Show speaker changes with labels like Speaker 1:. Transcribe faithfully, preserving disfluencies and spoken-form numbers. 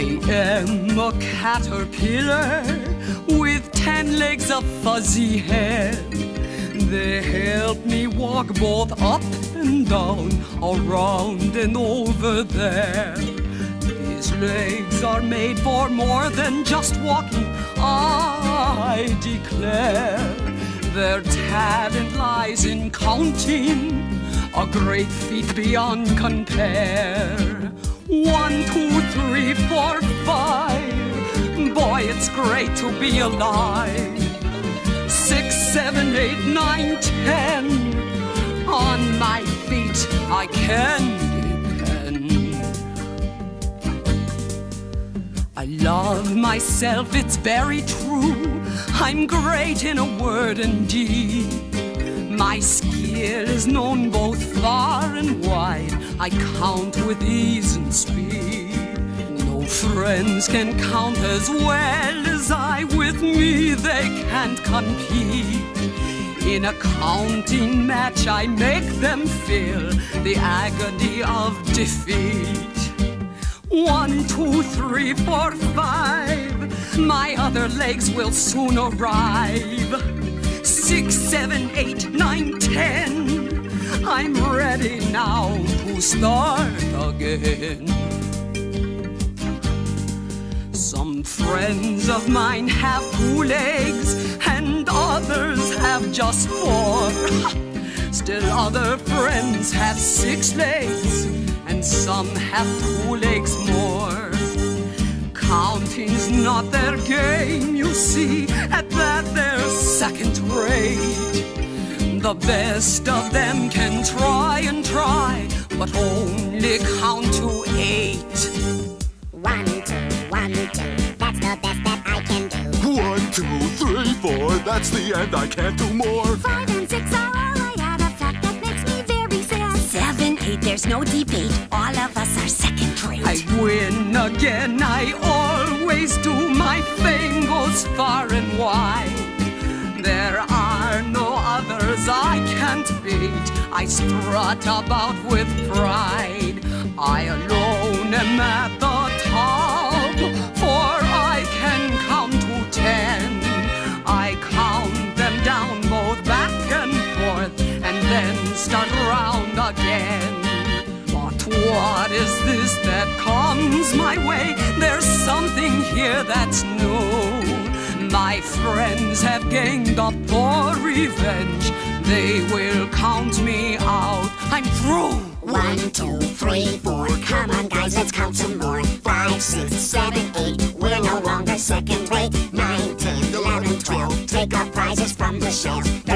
Speaker 1: I am a caterpillar with ten legs of fuzzy hair. They help me walk both up and down, around and over there. These legs are made for more than just walking, I declare. Their talent lies in counting, a great feat beyond compare. One, two, three, four, five. Boy, it's great to be alive. Six, seven, eight, nine, ten. On my feet I can depend. I love myself, it's very true. I'm great in a word and deed. My skill is known both far and wide. I count with ease and speed. No friends can count as well as I. With me they can't compete. In a counting match I make them feel the agony of defeat. One, two, three, four, five. My other legs will soon arrive. Six, seven, eight, nine, ten. I'm ready now to start again. Some friends of mine have two legs and others have just four. Still other friends have six legs and some have two legs more. Counting's not their game, you see. At that they're second rate. The best of them can try and try, but only count to eight.
Speaker 2: One, two, one, two, that's the best that I can do.
Speaker 3: One, two, three, four, that's the end, I can't do more.
Speaker 2: Five and six are all I add, a fact that makes me very sad. Seven, eight, there's no debate, all of us are second rate.
Speaker 1: I win again, I always do. My fame goes far and wide. There are no others I can't beat. I strut about with pride. I alone am at the top, for I can count to ten. I count them down both back and forth, and then start round again. But what is this that comes my way? There's something here that's new. My friends have ganged up for revenge. They will count me out. I'm through.
Speaker 2: One, two, three, four. Come on, guys, let's count some more. Five, six, seven, eight. We're no longer second rate. Nine, ten, eleven, twelve. Take our prizes from the shelves.